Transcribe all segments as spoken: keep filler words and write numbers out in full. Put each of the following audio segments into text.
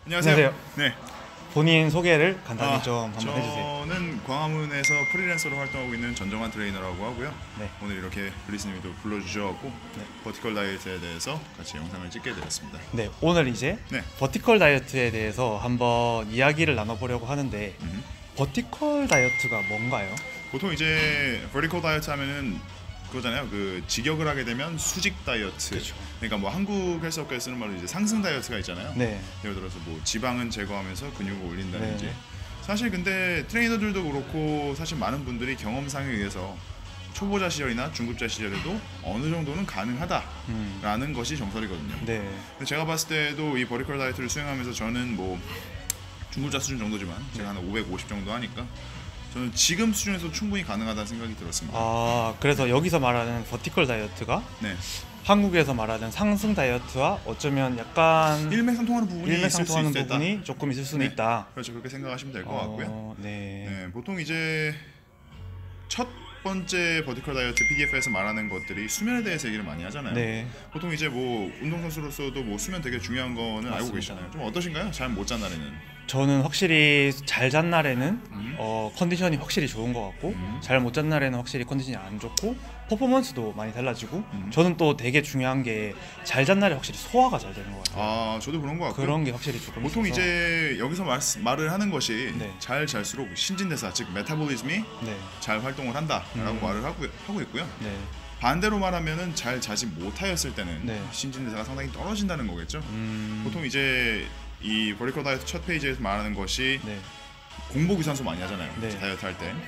안녕하세요. 안녕하세요. 네. 본인 소개를 간단히 아, 좀 한번 해주세요. 저는 광화문에서 프리랜서로 활동하고 있는 전정환 트레이너라고 하고요. 네. 오늘 이렇게 블리스님도 불러주셔서 네. 버티컬 다이어트에 대해서 같이 영상을 찍게 되었습니다. 네, 오늘 이제 네. 버티컬 다이어트에 대해서 한번 이야기를 나눠보려고 하는데 음. 버티컬 다이어트가 뭔가요? 보통 이제 버티컬 다이어트 하면은 그거잖아요. 그 직역을 하게 되면 수직 다이어트. 그쵸. 그러니까 뭐 한국 헬스업계에 쓰는 말로 이제 상승 다이어트가 있잖아요. 네. 예를 들어서 뭐 지방은 제거하면서 근육을 올린다든지. 네. 사실 근데 트레이너들도 그렇고 사실 많은 분들이 경험상에 의해서 초보자 시절이나 중급자 시절에도 어느 정도는 가능하다라는 음. 것이 정설이거든요. 네. 근데 제가 봤을 때도 이 버티컬 다이어트를 수행하면서 저는 뭐 중급자 수준 정도지만 제가 한 오백오십 정도 하니까 저는 지금 수준에서 충분히 가능하다는 생각이 들었습니다. 아, 그래서 여기서 말하는 버티컬 다이어트가 네. 한국에서 말하는 상승 다이어트와 어쩌면 약간 일맥상통하는 부분이 있을 수 일맥상통하는 있다. 부분이 조금 있을 수는 네. 있다. 그렇죠. 그렇게 생각하시면 될 것 어, 같고요. 네. 네, 보통 이제 첫 번째 버티컬 다이어트 피디에프에서 말하는 것들이 수면에 대해서 얘기를 많이 하잖아요. 네. 보통 이제 뭐 운동선수로서도 뭐 수면 되게 중요한 거는 알고 맞습니다. 계시잖아요. 좀 어떠신가요? 잠 못 잔 날에는? 저는 확실히 잘 잔 날에는 음. 어, 컨디션이 확실히 좋은 것 같고 음. 잘 못 잔 날에는 확실히 컨디션이 안 좋고 퍼포먼스도 많이 달라지고 음. 저는 또 되게 중요한 게 잘 잔 날에 확실히 소화가 잘 되는 것 같아요. 아, 저도 그런 것 같고요. 그런 게 확실히 조금 보통 있어서. 이제 여기서 말, 말을 하는 것이 네. 잘 잘수록 신진대사 즉 메타볼리즘이 네. 잘 활동을 한다라고 음. 말을 하고, 하고 있고요. 네. 반대로 말하면은 잘 자지 못하였을 때는 네. 신진대사가 상당히 떨어진다는 거겠죠. 음. 보통 이제 이 버티컬 다이어트 첫 페이지에서 말하는 것이 네. 공복 유산소 많이 하잖아요. 네. 다이어트 할 때.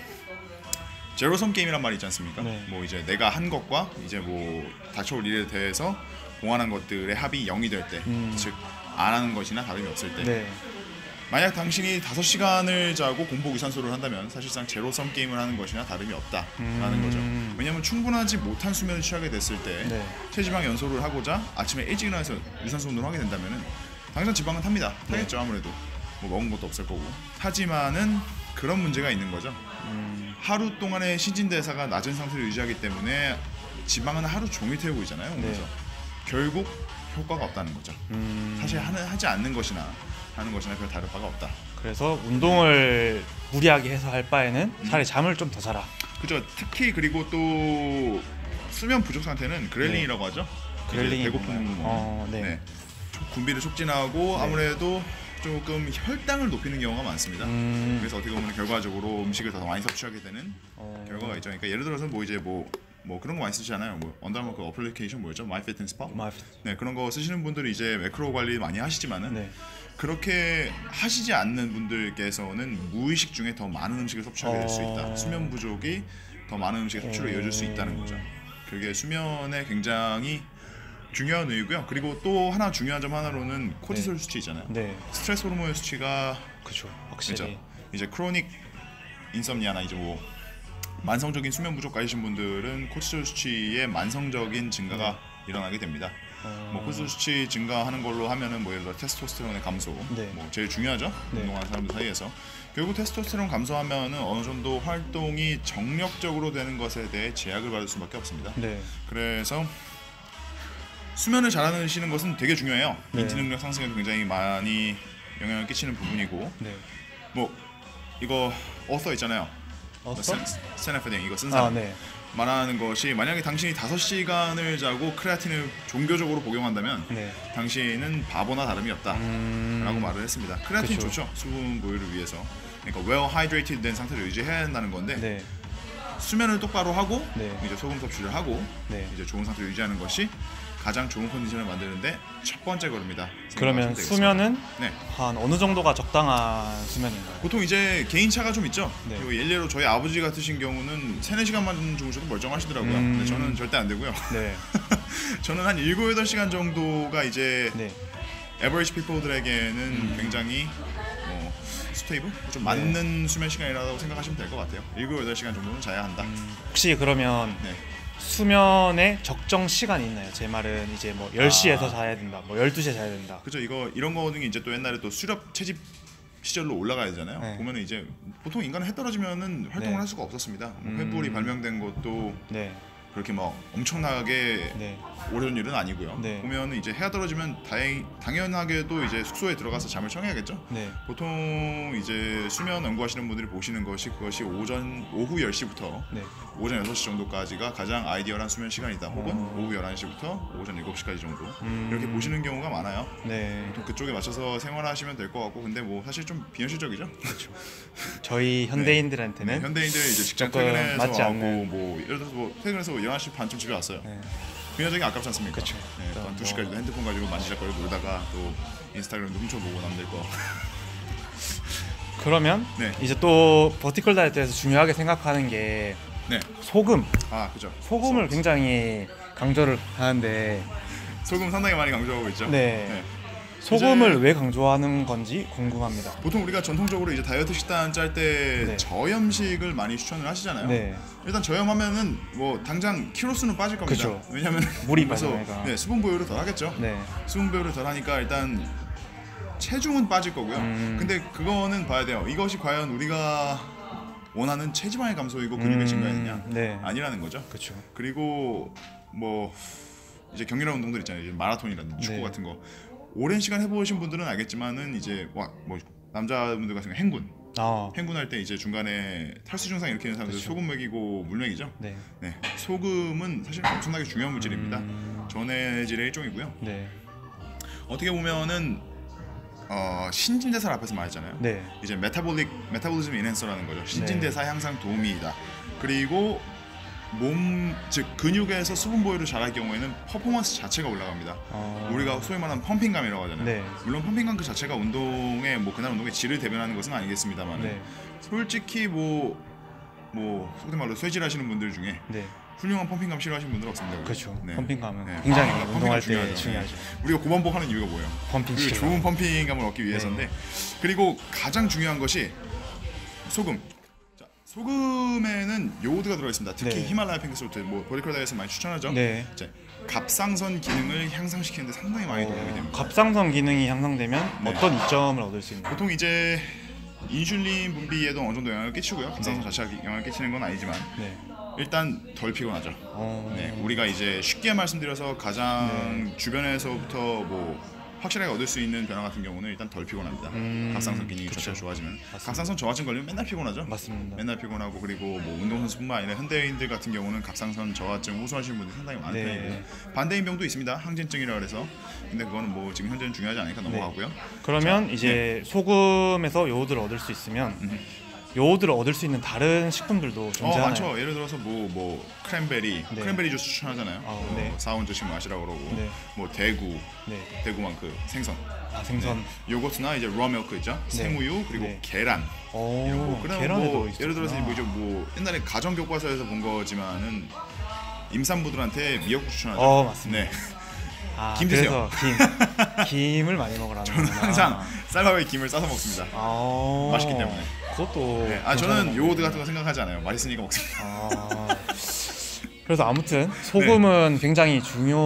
제로섬 게임이란 말이 있지 않습니까? 네. 뭐 이제 내가 한 것과 이제 뭐 닥쳐올 일에 대해서 공헌한 것들의 합이 영이 될 때, 음. 즉 안 하는 것이나 다름이 없을 때. 네. 만약 당신이 다섯 시간을 자고 공복 유산소를 한다면 사실상 제로섬 게임을 하는 것이나 다름이 없다라는 음. 거죠. 왜냐하면 충분하지 못한 수면을 취하게 됐을 때 네. 체지방 연소를 하고자 아침에 일찍 일어나서 유산소 운동을 하게 된다면 당장 지방은 탑니다. 타겠죠. 네. 아무래도 뭐 먹은 것도 없을 거고. 하지만은 그런 문제가 있는 거죠. 음. 하루 동안의 신진대사가 낮은 상태를 유지하기 때문에 지방은 하루 종일 태우고 있잖아요. 네. 그래서 결국 효과가 없다는 거죠. 음. 사실 하는, 하지 않는 것이나 하는 것이나 별 다를 바가 없다. 그래서 운동을 무리하게 해서 할 바에는 음. 차라리 잠을 좀 더 자라. 그죠. 특히 그리고 또 수면 부족 상태는 그렐린이라고 하죠. 이제 그렐린이 배고픔 뭔가요? 먹는. 어, 네. 네. 군비를 촉진하고 네. 아무래도 조금 혈당을 높이는 경우가 많습니다. 음. 그래서 어떻게 보면 결과적으로 음식을 더 많이 섭취하게 되는 어. 결과가 있죠. 그러니까 예를 들어서 뭐 이제 뭐 뭐 그런 거 많이 쓰시잖아요. 뭐 언더아머 그 어플리케이션 뭐였죠? 마이피트니스팔. 마- 네, 그런 거 쓰시는 분들이 이제 매크로 관리 많이 하시지만은 네. 그렇게 하시지 않는 분들께서는 무의식 중에 더 많은 음식을 섭취하게 될 수 있다. 어. 수면 부족이 더 많은 음식의 섭취로 어. 이어질 수 있다는 거죠. 그게 수면에 굉장히 중요한 이유고요. 그리고 또 하나 중요한 점 하나로는 코티솔 수치 있잖아요. 네. 스트레스 호르몬의 수치가 그렇죠. 확실히. 그죠. 이제 크로닉 인썸니아나 이제 뭐 만성적인 수면 부족 가지신 분들은 코티솔 수치의 만성적인 증가가 일어나게 됩니다. 어. 뭐 코티솔 수치 증가하는 걸로 하면은 뭐 예를 들어 테스토스테론의 감소, 네. 뭐 제일 중요하죠. 네. 운동하는 사람들 사이에서 결국 테스토스테론 감소하면은 어느 정도 활동이 정력적으로 되는 것에 대해 제약을 받을 수밖에 없습니다. 네. 그래서 수면을 잘하시는 것은 되게 중요해요. 네. 인지 능력 상승에도 굉장히 많이 영향을 끼치는 부분이고, 네. 뭐 이거 어서 있잖아요. 어서? 스테나프딩 이거 쓴 아, 사람 네. 말하는 것이 만약에 당신이 다섯 시간을 자고 크레아틴을 종교적으로 복용한다면 네. 당신은 바보나 다름이 없다 음. 라고 말을 했습니다. 크레아틴 그쵸. 좋죠. 수분 보유를 위해서. 그러니까 well hydrated 된 상태를 유지해야 한다는 건데 네. 수면을 똑바로 하고 네. 이제 소금 섭취를 하고 네. 이제 좋은 상태를 유지하는 것이 가장 좋은 컨디션을 만드는데 첫 번째 걸음이다. 그러면 생각하시면 되겠습니다. 수면은 네. 한 어느 정도가 적당한 수면인가요? 보통 이제 개인 차가 좀 있죠. 네. 그리고 예를 저희 아버지 같으신 경우는 세네 시간만 주무셔도 멀쩡하시더라고요. 음. 근데 저는 절대 안 되고요. 네. 저는 한 일곱, 여덟 시간 정도가 이제 네. average people들에게는 음. 굉장히 뭐 스테이블? 좀 네. 맞는 수면 시간이라고 생각하시면 될 것 같아요. 일곱, 여덟 시간 정도는 자야 한다. 음, 혹시 그러면 네. 수면에 적정 시간이 있나요? 제 말은 이제 뭐 열 시에서 아. 자야 된다. 뭐 열두 시에 자야 된다. 그죠. 이거 이런 거는 이제 또 옛날에 또 수렵 채집 시절로 올라가야 되잖아요. 네. 보면은 이제 보통 인간은 해 떨어지면은 활동을 네. 할 수가 없었습니다. 뭐 음. 횃불이 발명된 것도 네. 그렇게 막 엄청나게 네. 오래전 일은 아니고요. 네. 보면 이제 해가 떨어지면 다행 당연하게도 이제 숙소에 들어가서 잠을 청해야겠죠. 네. 보통 이제 수면 연구하시는 분들이 보시는 것이 그것이 오전 오후 열 시부터 네. 오전 여섯 시 정도까지가 가장 아이디얼한 수면 시간이다. 혹은 어. 오후 열한 시부터 오전 일곱 시까지 정도 음. 이렇게 보시는 경우가 많아요. 네. 보통 그쪽에 맞춰서 생활하시면 될 것 같고, 근데 뭐 사실 좀 비현실적이죠. 그렇죠. 저희 현대인들한테는 네, 현대인들이 이제 직장 조금 퇴근해서 맞지 와고 않는. 뭐 예를 들어서 뭐 퇴근해서 열한 시 반쯤 집에 왔어요. 네. 비현적이 아깝지 않습니까? 그쵸. 네, 또 또한 두 뭐- 시까지도 핸드폰 가지고 만지작거리고 놀다가 또 인스타그램도 훔쳐보고 남들 거. 그러면 네. 이제 또 버티컬 다이어트에서 중요하게 생각하는 게 네. 소금. 아 그죠. 소금을 굉장히 강조를 하는데 소금 상당히 많이 강조하고 있죠. 네. 소금을 이제- 왜 강조하는 건지 궁금합니다. 보통 우리가 전통적으로 이제 다이어트 식단 짤 때 네. 저염식을 많이 추천을 하시잖아요. 네. 일단 저염하면은 뭐 당장 키로수는 빠질 겁니다. 그쵸. 왜냐면 물이 그래서 빠지니까. 네, 수분 보유를 덜 하겠죠. 네. 수분 보유를 덜 하니까 일단 체중은 빠질 거고요. 음. 근데 그거는 봐야 돼요. 이것이 과연 우리가 원하는 체지방의 감소이고 근육의 음, 증가였냐? 네. 아니라는 거죠. 그렇죠. 그리고 뭐 이제 격렬한 운동들 있잖아요. 이제 마라톤이라든지 축구 네. 같은 거 오랜 시간 해보신 분들은 알겠지만은 이제 와 뭐 남자분들 같은 경우 행군 아. 행군할 때 이제 중간에 탈수 증상 일으키는 사람들 그쵸. 소금 먹이고 물 먹이죠. 네. 네, 소금은 사실 엄청나게 중요한 물질입니다. 음. 전해질의 일종이고요. 네. 어떻게 보면은 어, 신진대사를 앞에서 말했잖아요. 네. 이제 메타볼릭 메타볼리즘 인핸서라는 거죠. 신진대사 향상 도우미이다. 그리고 몸 즉 근육에서 수분 보유를 잘할 경우에는 퍼포먼스 자체가 올라갑니다. 어. 우리가 소위 말하는 펌핑감이라고 하잖아요. 네. 물론 펌핑감 그 자체가 운동의 뭐 그날 운동의 질을 대변하는 것은 아니겠습니다만 네. 솔직히 뭐 뭐 속된 말로 쇠질하시는 분들 중에 네. 훌륭한 펌핑감 싫어하시는 분들 없습니다. 그렇죠. 네. 펌핑감은 네. 굉장히 펌핑감 운동할 때 중요하죠. 중요하죠. 네. 우리가 고반복 하는 이유가 뭐예요? 펌핑 그 시키려고. 좋은 펌핑감을 얻기 위해서인데 네. 그리고 가장 중요한 것이 소금. 자, 소금에는 요오드가 들어있습니다. 특히 네. 히말라야 핑크솔트, 뭐 보디컬 다이어트에서 많이 추천하죠. 네. 이제 갑상선 기능을 향상시키는데 상당히 많이 도움이 됩니다. 갑상선 기능이 향상되면 네. 어떤 이점을 얻을 수 있나요? 보통 이제 인슐린 분비에도 어느 정도 영향을 끼치고요. 갑상선 네. 자체가 영향을 끼치는 건 아니지만 네. 일단 덜 피곤하죠. 어. 네, 우리가 이제 쉽게 말씀드려서 가장 네. 주변에서부터 뭐 확실하게 얻을 수 있는 변화 같은 경우는 일단 덜 피곤합니다. 음, 갑상선 기능이 그쵸. 자체가 좋아지면 맞습니다. 갑상선 저하증 걸리면 맨날 피곤하죠. 맞습니다. 맨날 피곤하고 그리고 뭐 운동선수뿐만 아니라 현대인들 같은 경우는 갑상선 저하증 호소하시는 분들이 상당히 많은 네. 편이고 반대인 병도 있습니다. 항진증이라 그래서 근데 그거는 뭐 지금 현재는 중요하지 않으니까 넘어가고요. 그러면 자, 이제 소금에서 요오드를 얻을 수 있으면 음. 요오드를 얻을 수 있는 다른 식품들도 어 존재하나요? 많죠. 예를 들어서 뭐 뭐 크랜베리, 네. 크랜베리 주스 추천하잖아요. 아, 뭐 네. 사원저씩 마시라고 그러고 네. 뭐 대구, 네. 대구만 그 생선. 아, 생선. 네. 요거트나 이제 러밀크 있죠. 생우유 그리고 네. 계란. 오, 이런 거. 그다음 계란에도 뭐 있었구나. 예를 들어서 뭐죠 뭐 옛날에 가정 교과서에서 본 거지만은 임산부들한테 미역국 추천하죠. 어, 맞습니다. 네. 아, 김 드세요. 그래서 김 김을 많이 먹으라는 저는 거구나. 항상 쌀밥에 김을 싸서 먹습니다. 아, 맛있기 때문에. 그것도 네. 아 괜찮은 저는 거. 요오드 같은 거 생각하지 않아요. 맛있으니까 먹습니다. 아, 그래서 아무튼 소금은 굉장히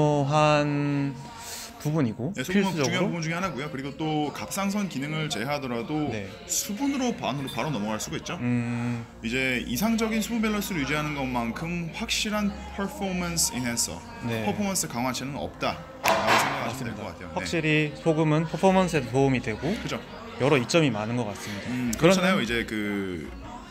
중요한 부분이고 네, 소금은 필수적으로 중요한 부분 중에 하나고요. 그리고 또 갑상선 기능을 제하더라도 네. 수분으로 바로, 바로 넘어갈 수가 있죠. 음, 이제 이상적인 수분 밸런스를 유지하는 것만큼 확실한 퍼포먼스 인핸서, 네. 퍼포먼스 강화체는 없다라고 생각하시면 될 것 같아요. 확실히 소금은 퍼포먼스에 도움이 되고 네. 그죠? 여러 이점이 많은 것 같습니다. 음, 그런 그렇잖아요. 이제 그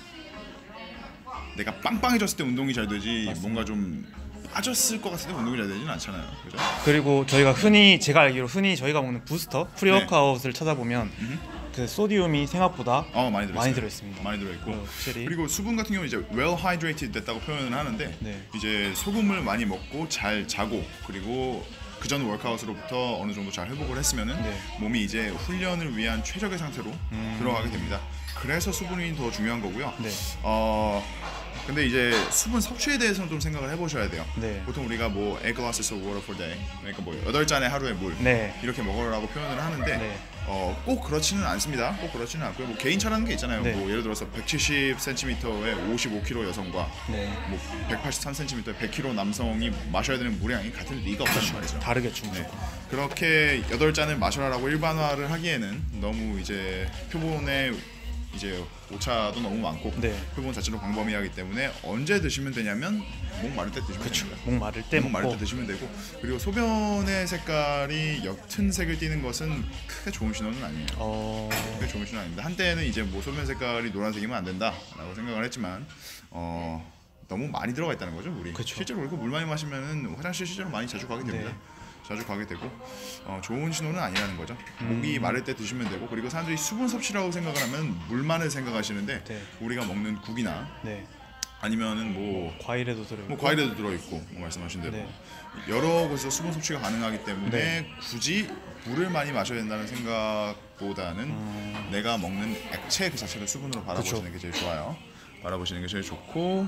내가 빵빵해졌을 때 운동이 잘 되지 맞습니다. 뭔가 좀 빠졌을 것 같을 때 운동이 잘 되지는 않잖아요. 그죠? 그리고 저희가 흔히 제가 알기로 흔히 저희가 먹는 부스터 프리워크아웃을 찾아보면 음흠. 그 소디움이 생각보다 어 많이 들어 많이 들어있습니다. 많이 들어 있고 어, 확실히 그리고 수분 같은 경우는 이제 well hydrated 됐다고 표현을 하는데 네. 이제 소금을 많이 먹고 잘 자고 그리고 그전 월크아웃으로부터 어느 정도 잘 회복을 했으면은 네. 몸이 이제 훈련을 위한 최적의 상태로 음. 들어가게 됩니다. 그래서 수분이 더 중요한 거고요. 네. 어 근데 이제 수분 섭취에 대해서는 좀 생각을 해보셔야 돼요. 네. 보통 우리가 뭐 eight glasses of water per day, 그러니까 뭐 여덟 잔의 하루의 물 네. 이렇게 먹으라고 표현을 하는데 네. 어, 꼭 그렇지는 않습니다. 꼭 그렇지는 않고요. 뭐 개인차라는 게 있잖아요. 네. 뭐 예를 들어서 백칠십 센티미터에 오십오 킬로그램 여성과 네. 뭐 백팔십삼 센티미터에 백 킬로그램 남성이 마셔야 되는 물량이 같을 리가 없단 말이죠. 다르겠죠. 네. 무조건. 그렇게 여덟 잔을 마셔라라고 일반화를 하기에는 너무 이제 표본의 이제 오차도 너무 많고 네. 표본 자체로 광범위하기 때문에 언제 드시면 되냐면 목 마를 때 드시면 그쵸. 됩니다. 목 마를 때 목 마를 때 먹고. 드시면 되고 그리고 소변의 색깔이 옅은 색을 띠는 것은 크게 좋은 신호는 아니에요. 어... 크게 좋은 신호는 아닙니다. 한때는 이제 뭐 소변 색깔이 노란색이면 안 된다라고 생각을 했지만 어, 너무 많이 들어가 있다는 거죠, 물이. 그쵸. 실제로 그리고 물 많이 마시면은 화장실 실제로 많이 자주 가게 됩니다. 네. 자주 가게 되고 어, 좋은 신호는 아니라는 거죠. 음. 목이 마를 때 드시면 되고 그리고 사람들이 수분 섭취라고 생각을 하면 물만을 생각하시는데 네. 우리가 먹는 국이나 네. 아니면은 뭐, 과일에도 들어있고. 뭐 과일에도 들어있고 뭐 말씀하신 대로 네. 여러 곳에서 수분 섭취가 가능하기 때문에 네. 굳이 물을 많이 마셔야 된다는 생각보다는 음... 내가 먹는 액체 그 자체를 수분으로 바라보시는 그쵸. 게 제일 좋아요. 바라보시는 게 제일 좋고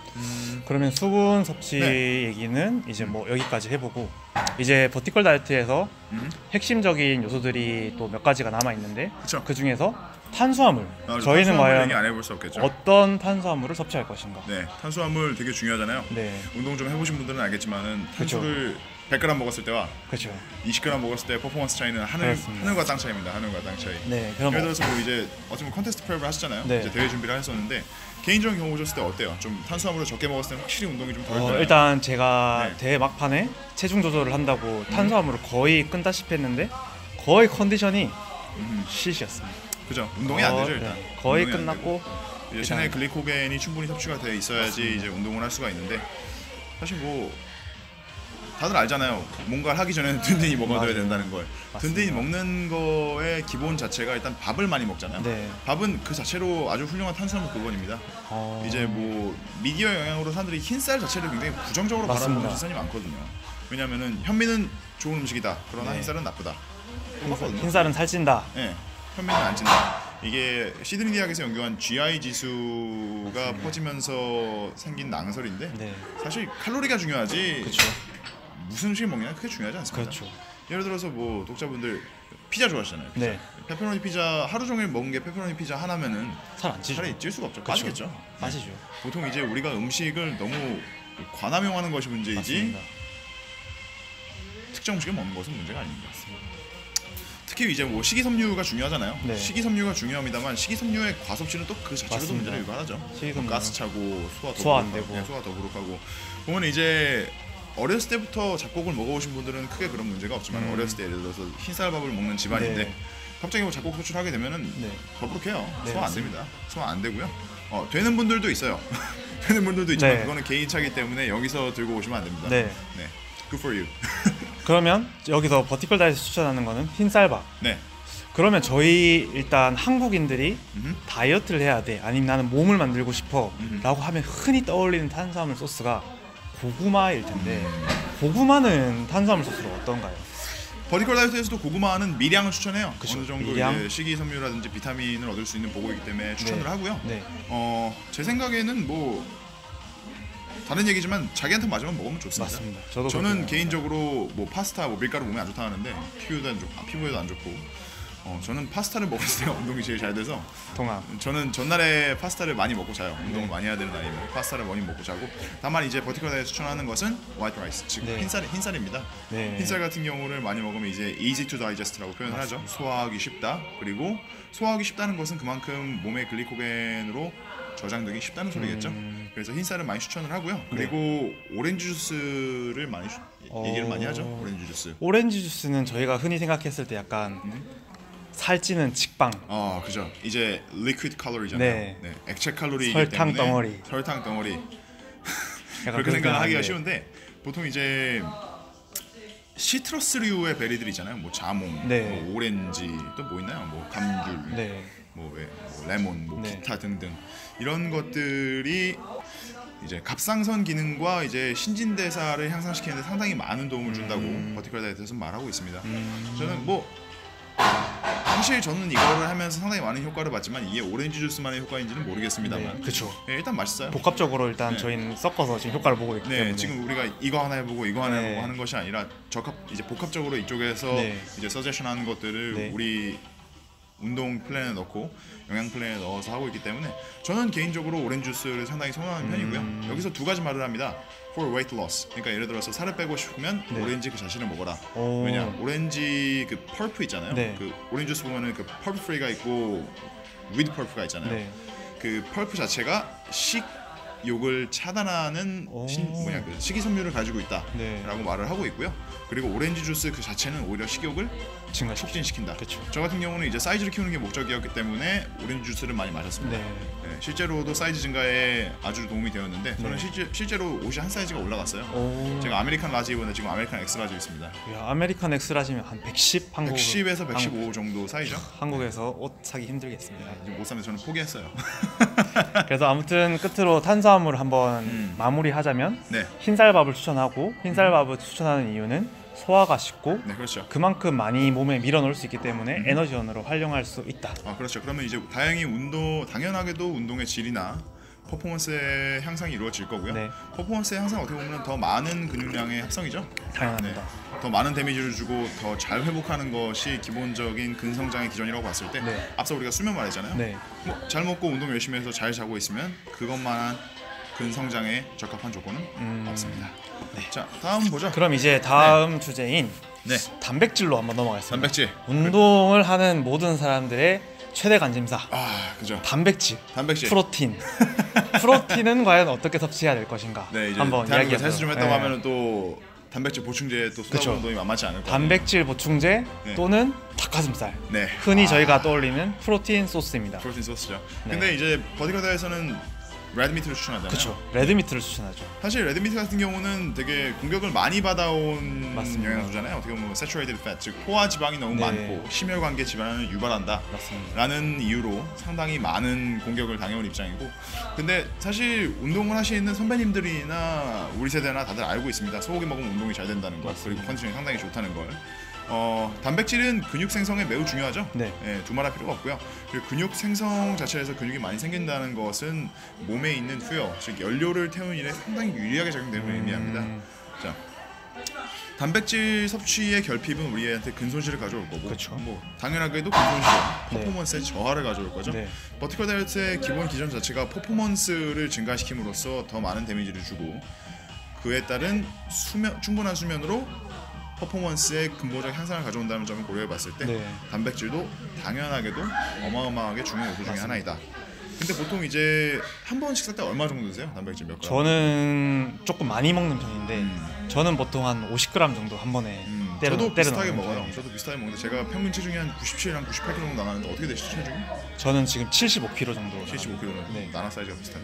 그러면 수분 섭취 네. 얘기는 이제 뭐 여기까지 해보고 이제 버티컬 다이어트에서 음. 핵심적인 요소들이 또 몇 가지가 남아 있는데 그쵸. 그 중에서 탄수화물. 아, 저희는 탄수화물 과연 얘기 안 해볼 수 없겠죠. 어떤 탄수화물을 섭취할 것인가? 네, 탄수화물 되게 중요하잖아요. 네, 운동 좀 해보신 분들은 알겠지만은 그쵸. 탄수를 백 그램 먹었을 때와 그렇죠. 이십 그램 먹었을 때 퍼포먼스 차이는 하늘, 그렇습니다. 하늘과 땅 차이입니다. 하늘과 땅 차이. 네, 그럼 예를 들어서 뭐 이제 어쩌면 컨테스트 프랩을 하셨잖아요. 네. 이제 대회 준비를 하셨었는데 개인적인 경우 보셨을 때 어때요? 좀 탄수화물을 적게 먹었을 때는 확실히 운동이 좀 덜 어, 되나요? 일단 제가 네. 대회 막판에 체중 조절을 한다고 탄수화물을 거의 끈다시피 했는데 거의 컨디션이 음, 시시였습니다. 그죠? 운동이 안 되죠 일단. 네, 거의 운동이 안 끝났고 되고. 이제 체내 글리코겐이 충분히 섭취가 돼 있어야지 맞습니다. 이제 운동을 할 수가 있는데 사실 뭐 다들 알잖아요. 뭔가를 하기 전에는 든든히 먹어둬야 맞아요. 된다는 걸. 맞습니다. 든든히 먹는 거의 기본 자체가 일단 밥을 많이 먹잖아요. 네. 밥은 그 자체로 아주 훌륭한 탄수화물 근원입니다. 어... 이제 뭐 미디어 영향으로 사람들이 흰쌀 자체를 굉장히 부정적으로 맞습니다. 바라보는 시선이 많거든요. 왜냐하면은 현미는 좋은 음식이다. 그러나 네. 흰쌀은 나쁘다. 흰- 똑같거든요. 흰쌀은 살찐다. 네, 현미는 안 찐다. 이게 시드니 대학에서 연구한 지아이 지수가 퍼지면서 생긴 낭설인데 네, 사실 칼로리가 중요하지 그렇죠. 무슨 음식 먹냐는 크게 중요하지 않습니다. 그렇죠. 예를 들어서 뭐 독자분들 피자 좋아하시잖아요. 피자. 네, 페퍼로니 피자 하루 종일 먹은 게 페퍼로니 피자 하나면은 살 안 찌죠. 살이 찔 수가 없죠. 그쵸. 빠지겠죠. 빠지죠. 보통 이제 우리가 음식을 너무 관함용하는 것이 문제이지 맞습니다. 특정 음식을 먹는 것은 문제가 아닙니다. 특히 이제 뭐 식이섬유가 중요하잖아요. 네. 식이섬유가 중요합니다만 식이섬유의 과섭취는 또 그 자체로도 맞습니다. 문제를 유발하죠. 식이섬유. 가스 차고 소화 더 소화 안 부룩하고, 되고. 네, 소화 더 부룩하고. 보면 이제 어렸을 때부터 잡곡을 먹어오신 분들은 크게 그런 문제가 없지만 음. 어렸을 때 예를 들어서 흰쌀밥을 먹는 집안인데 네. 갑자기 뭐 잡곡 섭취를 하게 되면은 네. 더부룩해요. 네, 소화 안 맞습니다. 됩니다. 소화 안 되고요. 어, 되는 분들도 있어요. 되는 분들도 있지만 네. 그거는 개인차기 때문에 여기서 들고 오시면 안 됩니다. 네. 네. Good for you. 그러면 여기서 버티컬 다이어트 추천하는 거는 흰쌀밥. 네. 그러면 저희 일단 한국인들이 음흠. 다이어트를 해야 돼, 아니면 나는 몸을 만들고 싶어 음흠. 라고 하면 흔히 떠올리는 탄수화물 소스가 고구마일 텐데 음. 고구마는 탄수화물 소스로 어떤가요? 버티컬 다이어트에서도 고구마는 미량을 추천해요. 그쵸, 어느 정도 미량. 이제 식이섬유라든지 비타민을 얻을 수 있는 보고이기 때문에 추천을 네. 하고요. 네, 어, 제 생각에는 뭐 다른 얘기지만 자기한테 맞으면 먹으면 좋습니다. 맞습니다. 저도 저는 그렇게 개인적으로 뭐 파스타, 뭐 밀가루 몸에 안 좋다 하는데 피부에도 안 좋고, 아, 피부에도 안 좋고. 어, 저는 파스타를 먹었을 때 운동이 제일 잘 돼서 동합. 저는 전날에 파스타를 많이 먹고 자요. 운동을 네. 많이 해야 되는 나이면 파스타를 많이 먹고 자고. 다만 이제 버티컬 다이어트 추천하는 것은 화이트 라이스, 즉 네. 흰쌀 흰쌀입니다. 네. 흰쌀 같은 경우를 많이 먹으면 이제 easy to digest라고 표현을 하죠. 소화하기 쉽다. 그리고 소화하기 쉽다는 것은 그만큼 몸의 글리코겐으로 저장되기 쉽다는 소리겠죠. 음. 그래서 흰쌀을 많이 추천을 하고요. 그리고 오렌지 주스를 많이 주- 얘기를 어. 많이 하죠. 오렌지 주스. 오렌지 주스는 저희가 흔히 생각했을 때 약간 살찌는 직방. 어, 그죠. 이제 liquid 칼로리잖아요. 네. 네. 액체 칼로리이기 설탕 때문에 덩어리. 설탕 덩어리. 약간 그렇게 생각하기가 하는데. 쉬운데 보통 이제 시트러스류의 베리들 있잖아요. 뭐 자몽, 네. 뭐 오렌지, 또 뭐 있나요? 뭐 감귤, 네. 뭐, 왜, 뭐 레몬, 뭐 네. 기타 등등 이런 것들이 이제 갑상선 기능과 이제 신진대사를 향상시키는 데 상당히 많은 도움을 준다고 음. 버티컬 다이어트에서 말하고 있습니다. 음. 저는 뭐 사실 저는 이거를 하면서 상당히 많은 효과를 봤지만 이게 오렌지 주스만의 효과인지는 모르겠습니다만 네, 그렇죠. 예, 일단 맛있어요. 복합적으로 일단 네. 저희는 섞어서 지금 효과를 보고 있기 네, 때문에. 지금 우리가 이거 하나 해보고 이거 하나 네. 해보고 하는 것이 아니라 적합 이제 복합적으로 이쪽에서 네. 이제 서제션하는 것들을 네. 우리 운동 플랜에 넣고 영양 플랜에 넣어서 하고 있기 때문에 저는 개인적으로 오렌지 주스를 상당히 선호하는 편이고요. 음. 여기서 두 가지 말을 합니다. For weight loss. 그러니까 예를 들어서 살을 빼고 싶으면 네. 오렌지 그 자신을 먹어라. 오. 왜냐? 오렌지 그 펄프 있잖아요. 네. 그 오렌지 주스 보면은 그 펄프 프리가 있고 위드 펄프가 있잖아요. 네. 그 펄프 자체가 식욕을 차단하는 오. 신, 뭐냐 그 식이섬유를 가지고 있다라고 네. 말을 하고 있고요. 그리고 오렌지 주스 그 자체는 오히려 식욕을 증가 촉진시킨다. 그렇죠. 저 같은 경우는 이제 사이즈를 키우는 게 목적이었기 때문에 오렌지 주스를 많이 마셨습니다. 네. 네, 실제로도 사이즈 증가에 아주 도움이 되었는데 저는 네. 실제, 실제로 옷이 한 사이즈가 올라갔어요. 오. 제가 아메리칸 라지 입었는데 지금 아메리칸 엑스 라지 있습니다. 야, 아메리칸 엑스라시면 한 백십 한국 백십에서 백십오 정도 사이죠. 한국에서 옷 사기 힘들겠습니다. 이제 못 사면 저는 포기했어요. 그래서 아무튼 끝으로 탄수화물을 한번 음. 마무리하자면 네, 흰쌀밥을 추천하고 흰쌀밥을 추천하는 이유는 소화가 쉽고 네 그렇죠. 그만큼 많이 몸에 밀어넣을 수 있기 때문에 음. 에너지원으로 활용할 수 있다. 아 그렇죠. 그러면 이제 다행히 운동 당연하게도 운동의 질이나 퍼포먼스의 향상이 이루어질 거고요. 네. 퍼포먼스의 향상 어떻게 보면 더 많은 근육량의 합성이죠. 당연합니다. 네. 더 많은 데미지를 주고 더 잘 회복하는 것이 기본적인 근성장의 기전이라고 봤을 때 네. 앞서 우리가 수면 말했잖아요. 네. 뭐, 잘 먹고 운동 열심히 해서 잘 자고 있으면 그것만한 근성장에 적합한 조건은 음. 없습니다. 자 다음 보죠. 그럼 이제 다음 주제인 네, 단백질로 한번 넘어가겠습니다. 단백질. 운동을 하는 모든 사람들의 최대 관심사. 아 그죠. 단백질, 단백질. 프로틴. 프로틴은 과연 어떻게 섭취해야 될 것인가? 네 이제 한번 대한민국에서 이야기해보도록. 헬스 좀 했다고 네. 하면은 또 단백질 보충제 또 그쵸. 쏟아부는 돈이 만만치 않을 거예요. 단백질 보충제 네. 또는 닭가슴살. 네. 흔히 아, 저희가 떠올리는 프로틴 소스입니다. 프로틴 소스죠. 네. 근데 이제 버디커다에서는 레드미트를 추천하잖아요. 그렇죠. 레드미트를 추천하죠. 사실 레드미트 같은 경우는 되게 공격을 많이 받아온 맞습니다. 영양소잖아요. 어떻게 보면 saturated fat, 즉 포화 지방이 너무 네. 많고 심혈관계 질환을 유발한다. 맞습니다. 라는 이유로 상당히 많은 공격을 당해온 입장이고, 근데 사실 운동을 하시는 선배님들이나 우리 세대나 다들 알고 있습니다. 소고기 먹으면 운동이 잘 된다는 거, 그리고 컨디션이 상당히 좋다는 걸. 어, 단백질은 근육 생성에 매우 중요하죠. 네. 예, 두말할 필요가 없고요. 그리고 근육 생성 자체에서 근육이 많이 생긴다는 것은 몸에 있는 fuel, 즉 연료를 태우는 일에 상당히 유리하게 작용되는 걸 의미합니다. 음. 자, 단백질 섭취의 결핍은 우리한테 근손실을 가져올 거고, 그쵸. 뭐 당연하게도 근손실, 네. 퍼포먼스의 저하를 가져올 거죠. 네. 버티컬 다이어트의 기본 기전 자체가 퍼포먼스를 증가시킴으로써 더 많은 데미지를 주고, 그에 따른 수면, 충분한 수면으로 퍼포먼스의 근본적 향상을 가져온다는 점을 고려해봤을 때 네. 단백질도 당연하게도 어마어마하게 중요한 요소 중에 하나이다. 근데 보통 이제 한 번 식사 때 얼마 정도 드세요? 단백질 몇 그램? 저는 조금 많이 먹는 편인데 음. 저는 보통 한 오십 그램 정도 한 번에 음, 때려 저도 때려 비슷하게 넣는 먹어요. 편입니다. 저도 비슷하게 먹는데 제가 평균 체중이 한 구십칠이랑 구십팔 킬로그램 정도 나가는데 어떻게 되시죠 체중이? 저는 지금 칠십오 킬로그램 정도. 칠십오 킬로그램. 나갑니다. 네. 나나 사이즈가 비슷한데.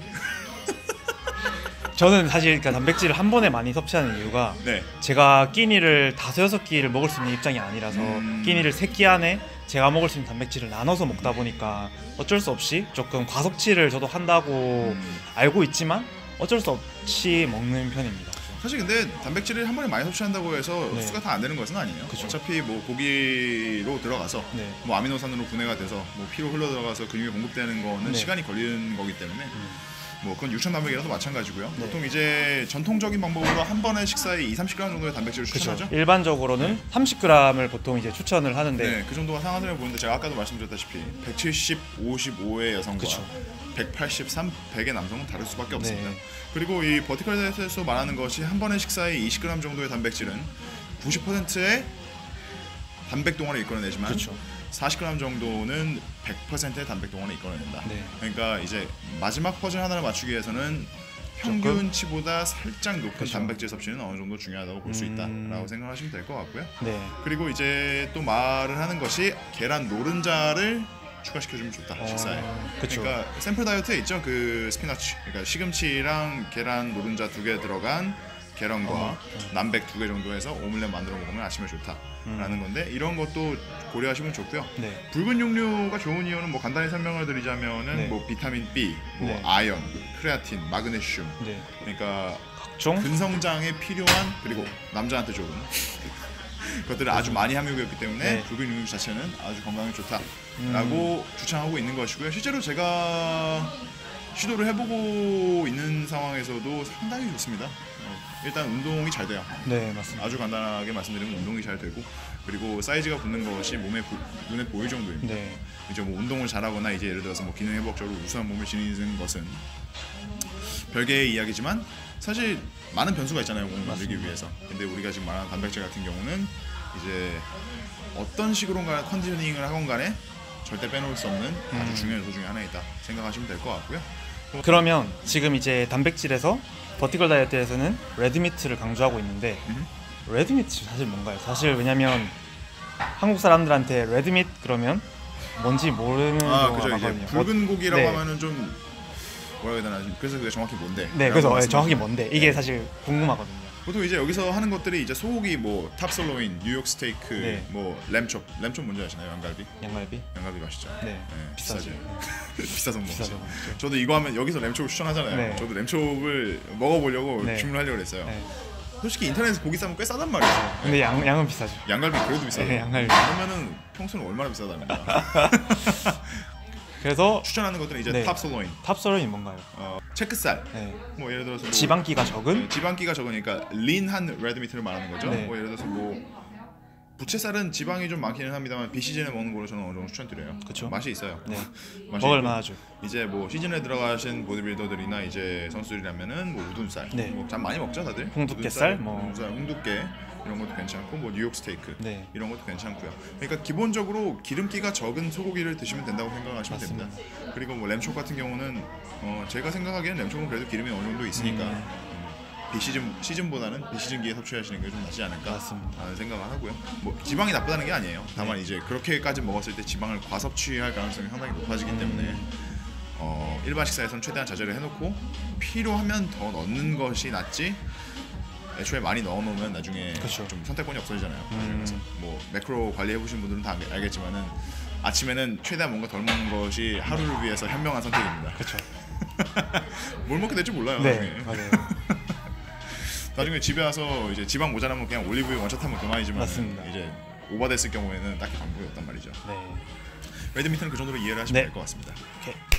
저는 사실 그러니까 단백질을 한 번에 많이 섭취하는 이유가 네. 제가 끼니를 다섯 여섯 끼를 먹을 수 있는 입장이 아니라서 음. 끼니를 세 끼 안에 제가 먹을 수 있는 단백질을 나눠서 먹다 보니까 어쩔 수 없이 조금 과섭취를 저도 한다고 음. 알고 있지만 어쩔 수 없이 먹는 편입니다. 사실 근데 단백질을 한 번에 많이 섭취한다고 해서 네. 흡수가 다 안 되는 것은 아니에요. 그쵸. 어차피 뭐 고기로 들어가서 네. 뭐 아미노산으로 분해가 돼서 뭐 피로 흘러 들어가서 근육에 공급되는 거는 네. 시간이 걸리는 거기 때문에 뭐 그건 육천 단백이라도 마찬가지고요. 네. 보통 이제 전통적인 방법으로 한 번의 식사에 이, 삼십 그램 정도의 단백질을 그렇죠. 추천하죠. 일반적으로는 삼십 그램을 보통 이제 추천을 하는데 네, 그 정도가 상한선을 보는데 제가 아까도 말씀드렸다시피 백칠십, 오십오의 여성과 그쵸. 백팔십삼, 백의 남성은 다를 수밖에 없습니다. 네. 그리고 이 버티컬 다이어트에서 말하는 것이 한 번의 식사에 이십 그램 정도의 단백질은 구십 퍼센트의 단백 동안을 이끌어내지만 그렇죠. 사십 그램 정도는 백 퍼센트의 단백 동안을 이끌어낸다. 네. 그러니까 이제 마지막 퍼즐 하나를 맞추기 위해서는 평균치보다 살짝 높은 그쵸. 단백질 섭취는 어느 정도 중요하다고 볼 수 음. 있다라고 생각하시면 될 것 같고요. 네. 그리고 이제 또 말을 하는 것이 계란 노른자를 추가시켜주면 좋다 어, 식사에. 그쵸. 그러니까 샘플 다이어트에 있죠 그 스피너치, 그러니까 시금치랑 계란 노른자 두 개 들어간 계란과 어, 남백 두 개 정도 해서 오믈렛 만들어 먹으면 아침에 좋다라는 음. 건데 이런 것도 고려하시면 좋고요. 네. 붉은 육류가 좋은 이유는 뭐 간단히 설명을 드리자면은 네. 뭐 비타민 B, 뭐 네. 아연, 크레아틴, 마그네슘, 네. 그러니까 각종 근성장에 필요한 그리고 남자한테 좋은 것들을 아주 많이 함유되었기 때문에 네. 붉은 육류 자체는 아주 건강에 좋다라고 음. 주창하고 있는 것이고요. 실제로 제가 시도를 해보고 있는 상황에서도 상당히 좋습니다. 어, 일단 운동이 잘 돼요. 네, 맞습니다. 아주 간단하게 말씀드리면 운동이 잘 되고 그리고 사이즈가 붙는 것이 몸에 보, 눈에 보일 정도입니다. 네. 이제 뭐 운동을 잘하거나 이제 예를 들어서 뭐 기능 회복적으로 우수한 몸을 지니는 것은 별개의 이야기지만 사실 많은 변수가 있잖아요, 몸을 만들기 위해서. 근데 우리가 지금 말하는 단백질 같은 경우는 이제 어떤 식으로가 컨디셔닝을 하건 간에 절대 빼놓을 수 없는 아주 음. 중요한 요소 중에 하나이다 생각하시면 될 것 같고요. 그러면 지금 이제 단백질에서 버티컬 다이어트에서는 레드미트를 강조하고 있는데 음. 레드미트 사실 뭔가요? 사실 왜냐면 한국 사람들한테 레드미트 그러면 뭔지 모르는 아, 경우가 그죠. 이제 많거든요. 붉은 고기라고 네. 하면은 좀 뭐라 해야 되나. 그래서 그게 정확히 뭔데? 네, 그래서 라고 정확히 말씀하시면- 뭔데 이게 네. 사실 궁금하거든요. 보통 이제 여기서 하는 것들이 이제 소고기 뭐 탑솔로인, 뉴욕 스테이크, 네. 뭐 램첩, 램첩 뭔지 아시나요? 양갈비? 양갈비? 양갈비 맛있죠. 네, 비싸죠. 비싸서 먹죠. 비싸서 먹죠. 저도 이거 하면 여기서 램첩을 추천하잖아요. 네. 저도 램첩을 먹어보려고 네. 주문하려고 그랬어요. 네. 솔직히 인터넷에서 고기 싸면 꽤 싸단 말이죠. 근데 양 양은 비싸죠. 양갈비 그래도 비싸요. 네, 양갈비. 그러면은 평소는 얼마나 비싸다는 거야. 그래서 추천하는 것들은 이제 네. 탑솔로인, 탑솔로인 뭔가요? 어, 체크살, 네. 뭐 예를 들어서 뭐 지방기가 적은 네, 지방기가 적으니까 린한 레드미트를 말하는 거죠. 네. 뭐 예를 들어서 뭐 부채살은 지방이 좀 많기는 합니다만 비시즌에 먹는 거로 저는 어느 정도 추천드려요. 그쵸. 맛이 있어요. 네. 맛이 먹을 있고 만하죠. 이제 뭐 시즌에 들어가신 보디빌더들이나 이제 선수들이라면은 뭐 우둔살, 네. 뭐 참 많이 먹죠 다들. 홍두깨살, 우둔살, 뭐. 우둔살, 홍두깨 이런 것도 괜찮고 뭐 뉴욕 스테이크 네. 이런 것도 괜찮고요. 그러니까 기본적으로 기름기가 적은 소고기를 드시면 된다고 생각하시면 맞습니다. 됩니다. 그리고 뭐 램촉 같은 경우는 어 제가 생각하기에는 램촉은 그래도 기름이 어느 정도 있으니까 음. 비시즌 시즌보다는 비시즌기에 섭취하시는 게 좀 낫지 않을까 맞습니다. 라는 생각을 하고요. 뭐 지방이 나쁘다는 게 아니에요. 다만 이제 그렇게까지 먹었을 때 지방을 과섭취할 가능성이 상당히 높아지기 음. 때문에 어, 일반 식사에서는 최대한 자제를 해놓고 필요하면 더 넣는 것이 낫지. 애초에 많이 넣어놓으면 나중에 그쵸. 좀 선택권이 없어지잖아요. 음. 그래서 뭐 매크로 관리해보신 분들은 다 알- 알겠지만은 아침에는 최대한 뭔가 덜 먹는 것이 하루를 위해서 현명한 선택입니다. 그렇죠. 뭘 먹게 될지 몰라요. 네, 나중에. 맞아요. 나중에 집에 와서 이제 지방 모자라면 그냥 올리브유 원샷 하면 그만이지만 맞습니다. 이제 오버됐을 경우에는 딱히 방법이 없단 말이죠. 네. 레드미트는 그 정도로 이해를 하시면 네. 될 것 같습니다. 오케이.